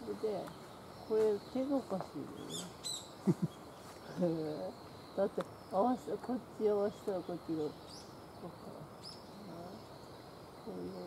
でこれ手がおかしいよねだって合わせこっち合わせたらこっちがこうかこういう